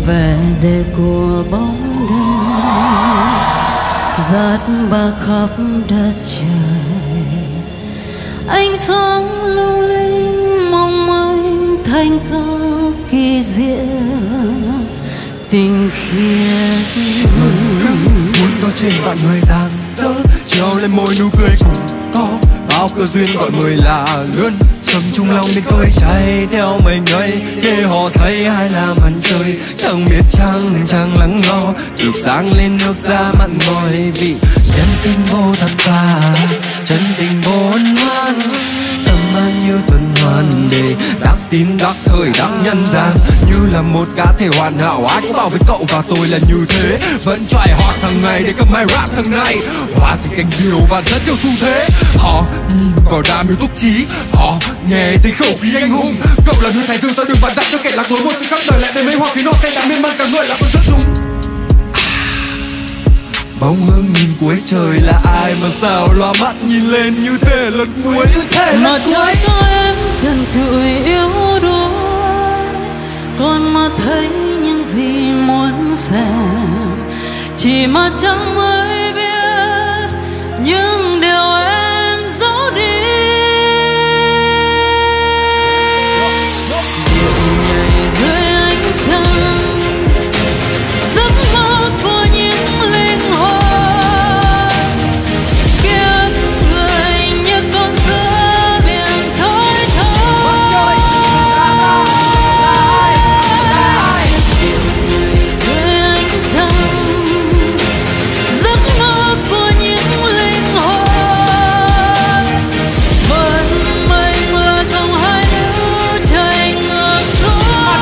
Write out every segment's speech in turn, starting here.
vẻ đẹp của bóng đêm dạt ba khắp đất trời. Ánh sáng lung linh mong manh thanh cao kỳ diệu tình khiết. Muốn có trên vạn người rạng rỡ treo lên môi nụ cười cùng to, bao cơ duyên gọi mời là lớn. Cầm chung lòng nên tôi chạy theo mình ấy để họ thấy ai là màn trời. Chẳng biết chẳng lắng lo rực sáng lên nước ra mặn mòi vì nhân sinh vô thật và chân tình vô ân oán. Tâm an như tuần hoàn để đắc tín đắc thời đắc nhân gian, như là một cá thể hoàn hảo. Ai cũng bảo với cậu và tôi là như thế, vẫn try hard hàng ngày để cầm mic rap thằng này. Hoa thì cành diều và rất nhiều xu thế. Họ nhìn vào đam mưu túc trí, họ nghe thấy khẩu khí anh hùng. Cậu là người thầy thương sao đừng vặn dặn cho kẻ lạc lối. Một sự khắc lời lại đến mấy hoa khí nọ sẽ đắm miên man cả người là con rất dung. Bóng hương nhìn cuối trời là ai mà sao loa mắt nhìn lên như thế lần cuối. Mà trái cho em trần trụi yếu đuối, còn mà thấy những gì muốn xem, chỉ mà chẳng mới biết những điều em giấu đi. Điệu nhảy dưới ánh trăng, giấc mơ của những linh hồn, kiếp người như con giữa biển trôi trôi. Điệu nhảy dưới ánh trăng, giấc mơ của những linh hồn, vận mệnh là dòng hai đứa chạy ngược gió.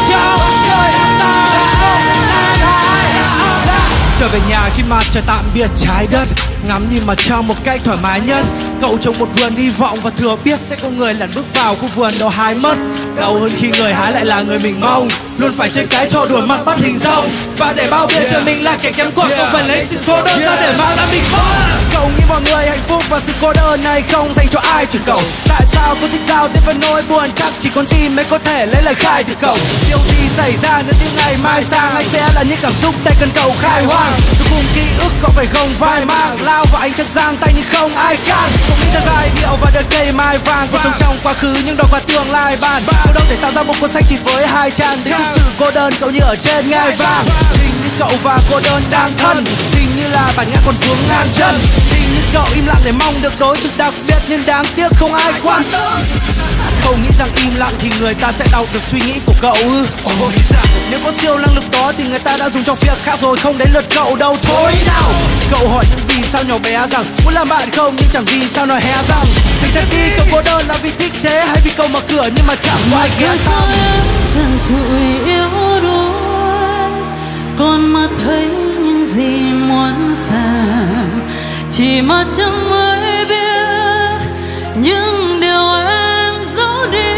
Trở về nhà khi mặt trời tạm biệt trái đất, ngắm nhìn mặt trăng một cách thoải mái nhất. Cậu trồng một vườn hy vọng và thừa biết sẽ có người lặn bước vào khu vườn đó hái mất. Đau hơn khi người hái lại là người mình mong, luôn phải chơi cái trò đùa mặt bắt hình rong. Và để bao biện cho mình là kẻ kém cỏi, cậu phải lấy sự cô đơn ra để mang ra mình khóc. Cậu nghĩ mọi người hạnh phúc và sự cô đơn này không dành cho ai trừ cậu. Tại sao cô thích giao tiếp với nỗi buồn, chắc chỉ con tim mới có thể lấy lời khai từ cậu. Điều gì xảy ra nếu những ngày mai sang anh sẽ là những cảm xúc tay cần cậu khai hoang. Dù cùng ký ức cậu phải gồng vai mang, lao vào ánh trăng giang tay nhưng không ai can. Cậu nghĩ ra giai điệu và đời cây mai vàng, cuộc sống trong quá khứ nhưng đòi qua tương lai bàn. Cậu đâu thể tạo ra một cuốn sách chỉ với hai trang để thực sự cô đơn cậu như ở trên ngai vàng. Hình như cậu và cô đơn đang thân, hình như là bản ngã còn vướng ngang chân. Hình như cậu im lặng để mong được đối xử đặc biệt nhưng đáng tiếc không ai quan tâm. Không nghĩ rằng im lặng thì người ta sẽ đọc được suy nghĩ của cậu. Nếu có siêu năng lực đó thì người ta đã dùng trong việc khác rồi, không đến lượt cậu đâu thôi nào. Cậu hỏi những vì sao nhỏ bé rằng muốn làm bạn không, nhưng chẳng vì sao nói hé rằng thực thật đi cậu cô đơn là vì thích thế hay vì cậu mở cửa nhưng mà chẳng ngoài ghé thăm. Trần trụi yếu đuối, còn mà thấy những gì muốn xem, chỉ mà chẳng mới biết những điều em giấu đi.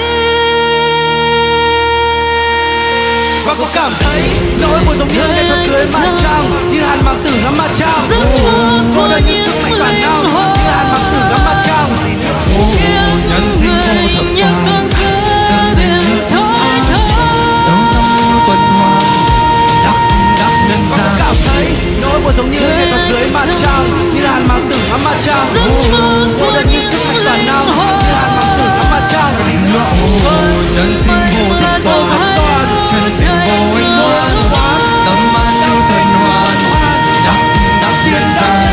Và cô cảm thấy nỗi buồn giống như ngày trong dưới mặt trăng, như hàn mang tử ngắm mặt trăng. Cô đơn như sức mạnh bản năng, như hàn mang tử ngắm mặt trăng. Nhân sinh vô thật toàn, thân lên như trôi đấu tâm như tuần hoàn, đắc tín đắc nhân gian. Và cảm thấy nỗi buồn giống như ngày trong dưới mặt trăng, như hàn mang tử ngắm mặt trăng. Cô đơn như sức mạnh bản năng, như hàn mang tử ngắm mặt trăng. Nhân sinh vô thật toàn, chân tình vô anh hoan, tâm an như tuần hoàn, đắc tín đắc nhân gian.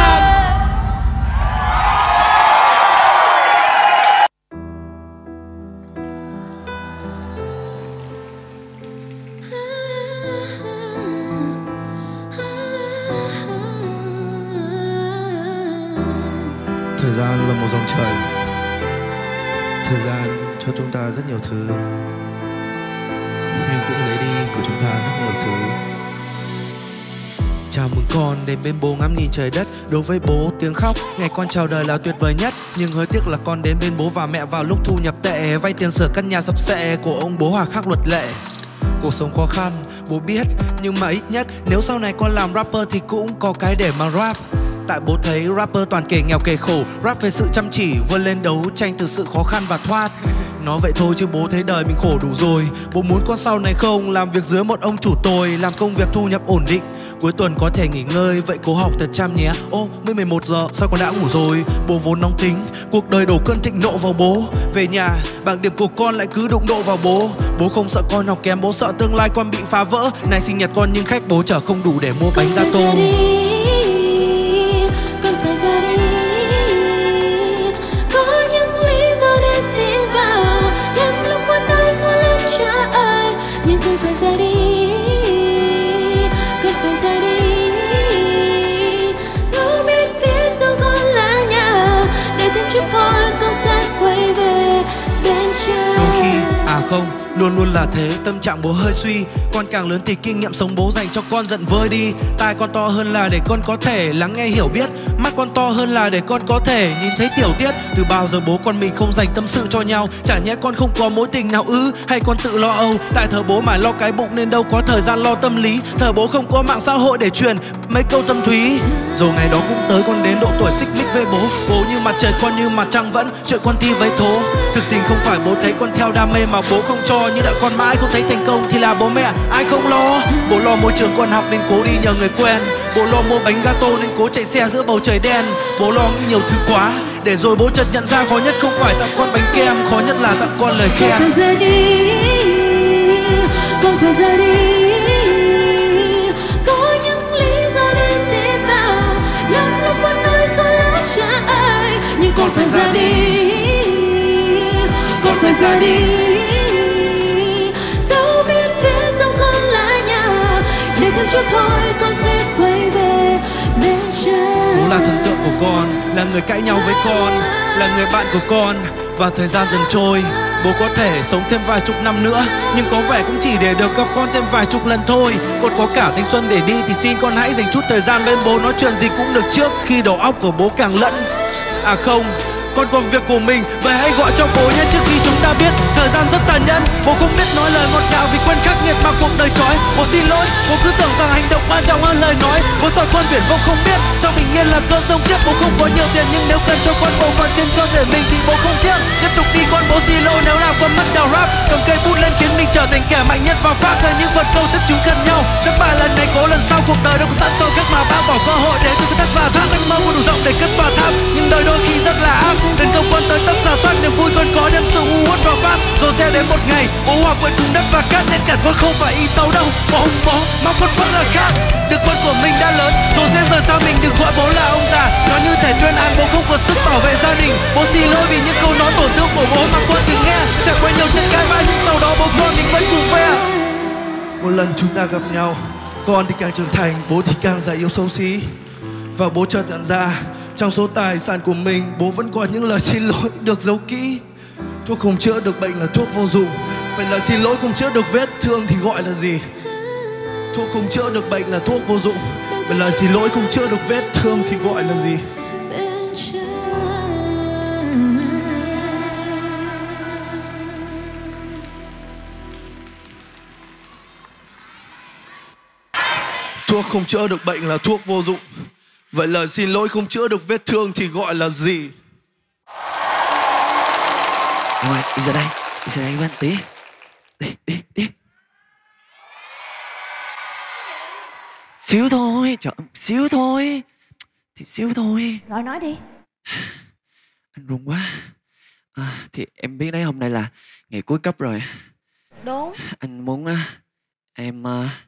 Thời gian là một dòng chảy, thời gian cho chúng ta rất nhiều thứ, nhưng cũng lấy đi của chúng ta rất nhiều thứ. Chào mừng con đến bên bố ngắm nhìn trời đất. Đối với bố tiếng khóc ngày con chào đời là tuyệt vời nhất, nhưng hơi tiếc là con đến bên bố và mẹ vào lúc thu nhập tệ, vay tiền sửa căn nhà sập xệ của ông bố hà khắc luật lệ. Cuộc sống khó khăn bố biết, nhưng mà ít nhất nếu sau này con làm rapper thì cũng có cái để mà rap. Tại bố thấy rapper toàn kể nghèo kể khổ, rap về sự chăm chỉ vươn lên đấu tranh từ sự khó khăn và thoát. Nói vậy thôi chứ bố thấy đời mình khổ đủ rồi. Bố muốn con sau này không làm việc dưới một ông chủ tồi, làm công việc thu nhập ổn định, cuối tuần có thể nghỉ ngơi. Vậy cố học thật chăm nhé. Ô, mới 11 giờ sao con đã ngủ rồi? Bố vốn nóng tính, cuộc đời đổ cơn thịnh nộ vào bố. Về nhà, bảng điểm của con lại cứ đụng độ vào bố. Bố không sợ con học kém, bố sợ tương lai con bị phá vỡ. Này sinh nhật con nhưng khách bố chở không đủ để mua bánh gato. Con phải ra đi, có những lý do để tin vào. Lắm lúc con nói khó lắm cho ai, nhưng con phải ra đi. Không, luôn luôn là thế, tâm trạng bố hơi suy. Con càng lớn thì kinh nghiệm sống bố dành cho con dần vơi đi. Tai con to hơn là để con có thể lắng nghe hiểu biết. Mắt con to hơn là để con có thể nhìn thấy tiểu tiết. Từ bao giờ bố con mình không dành tâm sự cho nhau? Chả nhẽ con không có mối tình nào ư? Hay con tự lo âu? Tại thờ bố mải lo cái bụng nên đâu có thời gian lo tâm lý. Thờ bố không có mạng xã hội để truyền mấy câu tâm thúy. Rồi ngày đó cũng tới, con đến độ tuổi xích mích với bố. Bố như mặt trời, con như mặt trăng vẫn chuyện con thi với thố. Thực tình không phải bố thấy con theo đam mê mà bố không cho. Như đợi con mãi không thấy thành công thì là bố mẹ ai không lo. Bố lo môi trường con học nên cố đi nhờ người quen. Bố lo mua bánh gato nên cố chạy xe giữa bầu trời đen. Bố lo nghĩ nhiều thứ quá, để rồi bố chợt nhận ra khó nhất không phải tặng con bánh kem, khó nhất là tặng con lời khen. Con phải ra đi, con phải ra đi. Có những lý do để tin vào. Lắm lúc con nói khó lắm cho ai, nhưng con phải ra đi. Con phải ra đi. Dẫu biết phía sau con là nhà, để thêm chút thôi con sẽ quay về bên trái. Bố là thần tượng của con, là người cãi nhau với con, là người bạn của con. Và thời gian dần trôi, bố có thể sống thêm vài chục năm nữa, nhưng có vẻ cũng chỉ để được gặp con thêm vài chục lần thôi. Con có cả thanh xuân để đi thì xin con hãy dành chút thời gian bên bố. Nói chuyện gì cũng được trước khi đầu óc của bố càng lẫn. À không, con còn việc của mình, vậy hãy gọi cho bố nhé. Trước khi chúng ta biết thời gian rất tàn nhẫn, bố không biết nói lời ngọt ngào vì quen khắc nghiệt mà cuộc đời trói. Bố xin lỗi, bố cứ tưởng rằng hành động quan trọng hơn lời nói. Bố sợ con biển vô không biết sao bình yên là cơn sông tiếp. Bố không có nhiều tiền nhưng nếu cần cho con bộ phận trên cơ thể mình thì bố không tiếc. Tiếp tục đi con, bố xin lỗi nếu nào con mất đào rap. Cầm cây bút lên khiến mình trở thành kẻ mạnh nhất và phát ra những phần câu xếp chúng gần nhau. Thất bại lần này cố lần sau, cuộc đời đâu có sẵn soi các mà bác bỏ cơ hội để từ tất và tháp. Giấc mơ đủ rộng để cất vào tháp, nhưng đời đôi khi rất là áp. Đến công con tới tấp giả soát niềm vui con có đem sự u uất vào phát. Rồi sẽ đến một ngày bố hòa quyện cùng đất và cát, nên cả con không phải ý xấu đâu. Bố mà con vẫn là khác. Đứa con của mình đã lớn rồi sẽ rời xa mình, đừng gọi bố là ông già. Nói như thể tuyên án bố không có sức bảo vệ gia đình. Bố xin lỗi vì những câu nói tổn thương của bố mà con từng nghe. Trải qua nhiều trận cãi vã nhưng sau đó bố con mình vẫn cùng phe. Một lần chúng ta gặp nhau, con thì càng trưởng thành, bố thì càng già yếu xấu xí. Và bố chợt nhận ra trong số tài sản của mình, bố vẫn còn những lời xin lỗi được giấu kỹ. Thuốc không chữa được bệnh là thuốc vô dụng, vậy lời xin lỗi không chữa được vết thương thì gọi là gì? Thuốc không chữa được bệnh là thuốc vô dụng, vậy lời xin lỗi không chữa được vết thương thì gọi là gì? Thuốc không chữa được bệnh là thuốc vô dụng, vậy lời xin lỗi không chữa được vết thương thì gọi là gì? Rồi, đi ra đây với anh tí. Đi. Xíu thôi, trời, xíu thôi. Thì xíu thôi. Rồi nói đi. Anh run quá. Thì em biết đấy, hôm nay là ngày cuối cấp rồi. Đúng. Anh muốn em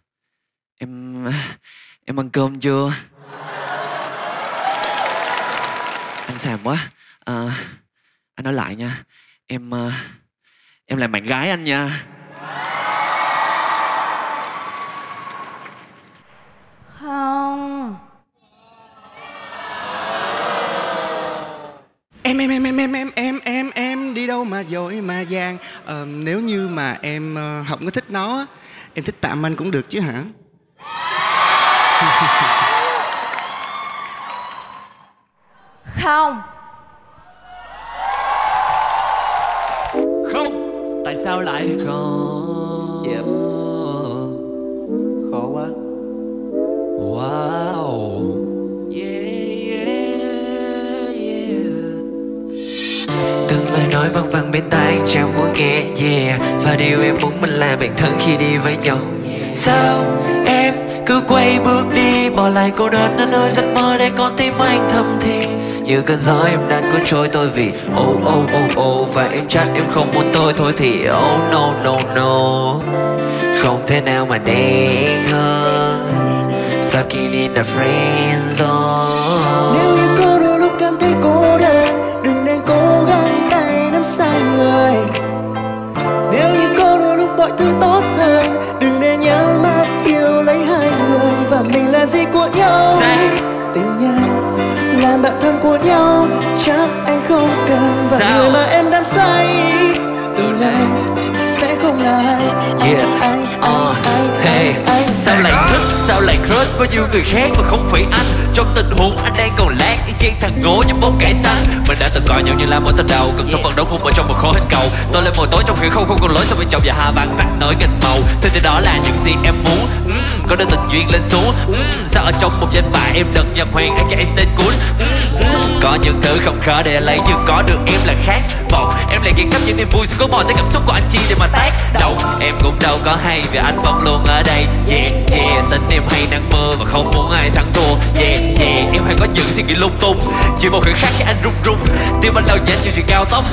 ăn cơm chưa? Anh xàm quá. Anh nói lại nha. Em là bạn gái anh nha. Không. Em đi đâu mà vội mà vàng. Nếu như mà em không có thích nó, em thích tạm anh cũng được chứ hả? Không. Không. Tại sao lại không? Dạ. Khó quá. Wow. Yeah. Tương lời nói văng vẳng bên tai anh chẳng muốn nghe, yeah. Và điều em muốn mình là bạn thân khi đi với nhau. Sao em cứ quay bước đi, bỏ lại cô đơn ở nơi giấc mơ để con tim anh thầm thì như cơn gió em đang cuốn trôi tôi vì và em chắc em không muốn tôi thôi thì no, không thể nào mà đen hơn. Stuck in the friend zone. Nếu như cô đôi lúc cảm thấy cô đơn, đừng nên cố gắng tay nắm sai người. Nếu như cô đôi lúc mọi thứ tốt hơn, đừng nên nhớ mắt yêu lấy hai người. Và mình là gì của nhau, tình nhân làm bạn thân của nhau, chắc anh không cần. Và người mà em đắm say từ nay sẽ không là anh. Sao lại thích, sao lại crush với nhiều người khác mà không phải anh? Trong tình huống anh đang còn lát y chang thằng ngố như bông cải xanh. Mình đã từng coi nhau như là mối tình đầu, cần sống vận đấu không ở trong một khối hình cầu. Tôi lên mồi tối trong khi không còn lối sau bên trong và hai bàn sắc nổi nghìn màu. Thế thì đó là những gì em muốn. Có đôi tình duyên lên xuống. Sao ở trong một danh bạ em đợt nhập hoàng ai cho em tên cuốn. Có những thứ không khó để lấy nhưng có được em là khác vọng. Em lại ghiền khắp những niềm vui sẽ có mòn tới cảm xúc của anh chi để mà tác động. Em cũng đâu có hay vì anh vẫn luôn ở đây. Tính em hay nắng mưa và không muốn ai thắng thua. Em hay có những suy nghĩ lung tung. Chỉ một khoảnh khắc khi anh run run, tim anh lao nhanh như trên cao tốc.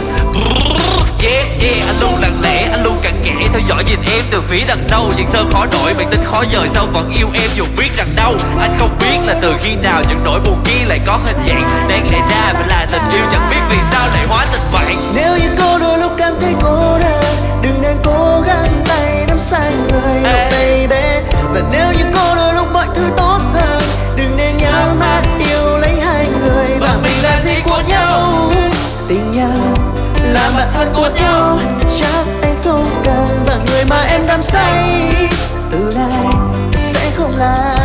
Anh luôn lặng lẽ, anh luôn cặn kẽ theo dõi nhìn em từ phía đằng sau. Những sơ khó nổi, bản tính khó dời sao vẫn yêu em dù biết rằng đâu. Anh không biết là từ khi nào những nỗi buồn kia lại có hình dạng. Đáng lẽ ra phải là tình yêu, chẳng biết vì sao lại hóa tình bạn. Nếu như cô đôi lúc cảm thấy cô đơn, đừng nên cố gắng tay nắm sai người, baby. Và nếu như cô đôi lúc mọi thứ tốt hơn, đừng nên nhớ mắt yêu lấy hai người. Và mình là gì của nhau, tình nhân làm bạn thân của nhau, chắc anh không cần. Và người mà em đắm say từ nay sẽ không là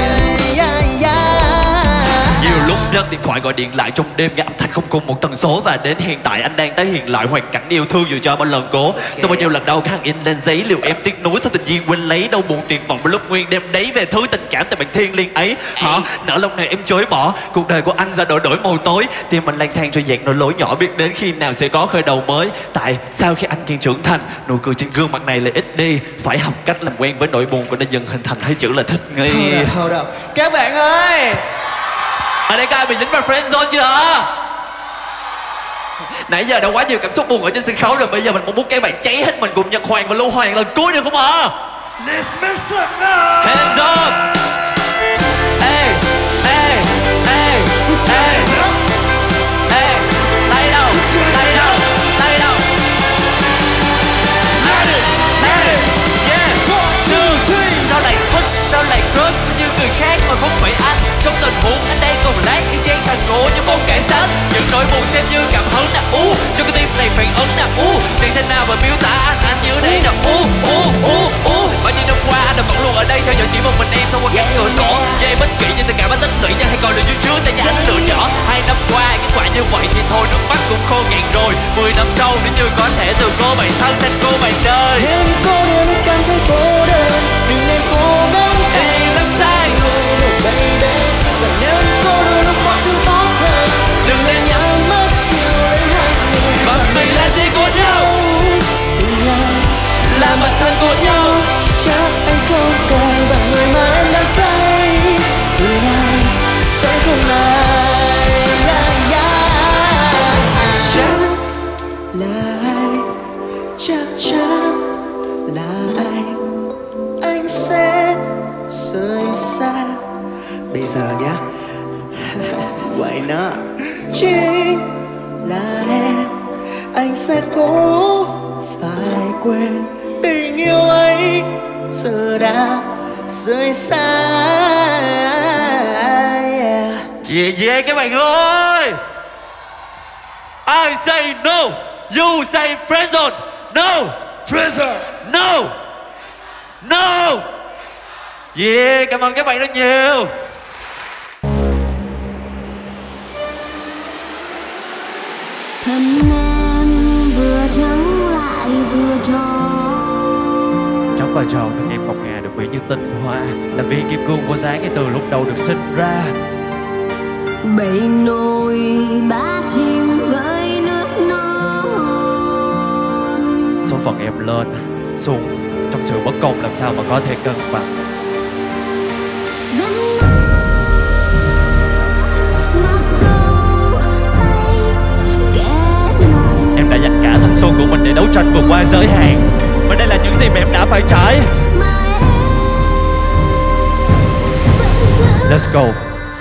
Nhiều lúc rất điện thoại gọi điện lại trong đêm nghe âm thanh không cùng một tần số. Và đến hiện tại anh đang tái hiện lại hoàn cảnh yêu thương dù cho bao lần cố. Sau bao nhiêu lần đau khăn in lên giấy, liệu em tiếc nuối thôi tình duyên quên lấy. Đau buồn tuyệt vọng lúc nguyên đêm đấy về thứ tình cảm tại bạn thiên liêng ấy. Nỡ lòng này em chối bỏ, cuộc đời của anh ra đổi màu tối. Tim anh lang thang trôi dạt nỗi lỗi nhỏ, biết đến khi nào sẽ có khởi đầu mới. Tại sao khi anh càng trưởng thành, nụ cười trên gương mặt này lại ít đi. Phải học cách làm quen với nỗi buồn của nó dần hình thành thấy chữ là thích nghi. Các bạn ơi, ở đây có ai bị dính vào friend zone chưa? Nãy giờ đã quá nhiều cảm xúc buồn ở trên sân khấu rồi. Bây giờ mình muốn các bạn cháy hết mình cùng Nhật Hoàng và Lưu Hoàng lần cuối được không ạ? Let's mess up now. Hands up. Ê, ê, ê, ê, ê, tay đâu, tay đâu, tay đâu. Yeah. Sao lại thích, sao lại crush với những người khác mà không phải anh? Trong tình huống anh đang còn lát y chang thằng ngố như bông cải xanh. Những nỗi buồn xem như cảm hứng nè, cho cái tim này phản ứng nè, chẳng thể nào mà miêu tả anh như đây nè, bao nhiêu năm qua anh đã vẫn luôn ở đây theo dõi chỉ một mình em thông qua cánh cửa sổ. Cho em bất kỳ nhưng tất cả bản tính tùy nha, hay coi là như trước tại nhà anh lựa chọn. 2 năm qua kết quả như vậy thì thôi nước mắt cũng khô ngàn rồi. 10 năm sau nếu như có thể từ cô bạn thân thành cô bạn đời. nếu như cô đôi lúc cảm thấy cô đơn, đừng nên cố gắng tay nắm sai người, baby. Và nếu như cô đôi lúc mọi thứ tốt hơn, đừng nên nhắm mắt yêu lấy hai người. Và mình là gì của nhau, là bạn thân của nhau, chắc anh không cần. Và người mà em đang say từ nay sẽ không lại chắc là anh, chắc chắn là anh sẽ rời xa. Bây giờ nhá, vậy nó chính là em, anh sẽ cố phải quên tình yêu ấy giờ đã rời xa. Yeah các bạn ơi. I say no, you say friend zone. No, Friend zone. no, no. Yeah, cảm ơn các bạn rất nhiều. Thân em vừa trắng lại vừa tròn. Trong vai trò thân em ngọc ngà được ví như tinh hoa, là viên kim cương vô giá ngay từ lúc đầu được sinh ra. Bảy nồi ba chim với nước non, số phận em lên xuống trong sự bất công làm sao mà có thể cân bằng. Em đã dành cả thanh xuân của mình để đấu tranh vượt qua giới hạn, và đây là những gì mà em đã phải trải. Let's go.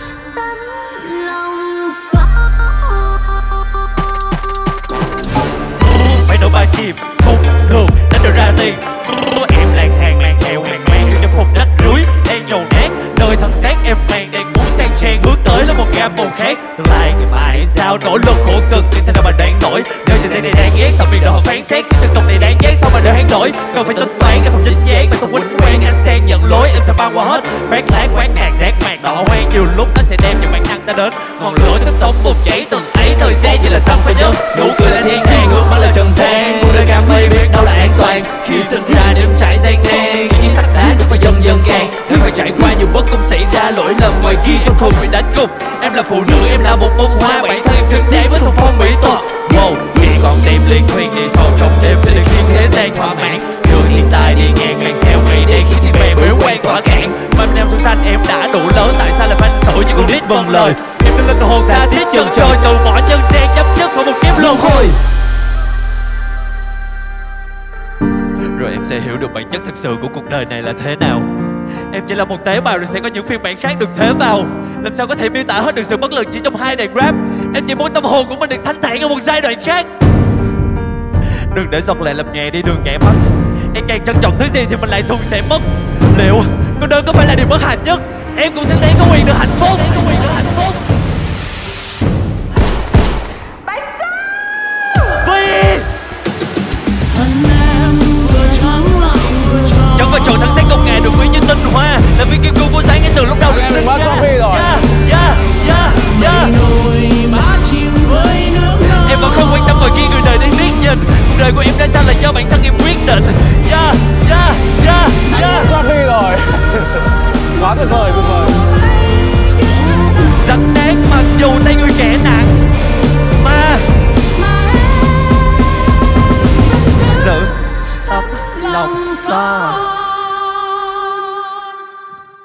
Mấy nỗi ba chim không đường đánh được ra tiền. Em lang thang mang theo hàng mang trong phục đất rưới đang nhầu nát nơi thân xác em mang đang muốn sang trang bước tới là một gam màu khác. Tương lai ngày mai sao nỗ lực khổ cực tìm thế nào mà đang nổi. Nơi thời gian này đang ghét sao bị đồ phán xét cái chân tộc này đáng ghét sao mà đợi hang nổi. Còn phải tính toán em không chính dáng mà không quýnh quen anh sang nhận lối em sẽ băng qua hết. Phát láng quán nạt rác mạc đỏ hoang nhiều lúc nó sẽ đem những bản năng ta đến. Ngọn lửa sức sống bùng cháy từng ấy thời gian chỉ là xăm phải nhớ nụ cười là thiên đàng ước mắt là trần gian. Cuộc đời cam mây biết đâu là an toàn khi sinh ra đêm trải gian nan. Những sắt đá cũng phải dần dần càng em phải trải qua nhiều bất công xảy ra lỗi lầm ngoài kia trong thường bị đánh gục. Em là phụ nữ em là một bông hoa bản thân em xứng đáng với thuần phong mỹ thuật. Wow, khi con tim liên thuyền đi sâu trong đêm sẽ được khiến thế gian thỏa mãn. Đường hiện tại đi ngang mang theo mây đen khi thiên bè biểu quan tỏa cạn. Mâm nam xuân xanh em đã đủ lớn tại sao lại phanh sủi như con nít vâng lời. Em đã linh hồn xa thiết trần trôi từ bỏ chân đen chấm dứt vào một kiếp luân hồi. Rồi em sẽ hiểu được bản chất thật sự của cuộc đời này là thế nào. Em chỉ là một tế bào rồi sẽ có những phiên bản khác được thế vào. Làm sao có thể miêu tả hết được sự bất lực chỉ trong 2 đoạn rap. Em chỉ muốn tâm hồn của mình được thanh thản ở một giai đoạn khác. Đừng để giọt lệ làm nhẹ đi đường nhẹ mắt. Em càng trân trọng thứ gì thì mình lại thường sẽ mất. Liệu cô đơn có phải là điều bất hạnh nhất? Em cũng xứng đáng có quyền được hạnh phúc. Chẳng phải trội thắng sáng công nghệ được quý như tinh hoa. Là vì kim cương của sáng ngay từ lúc đầu được sinh ra.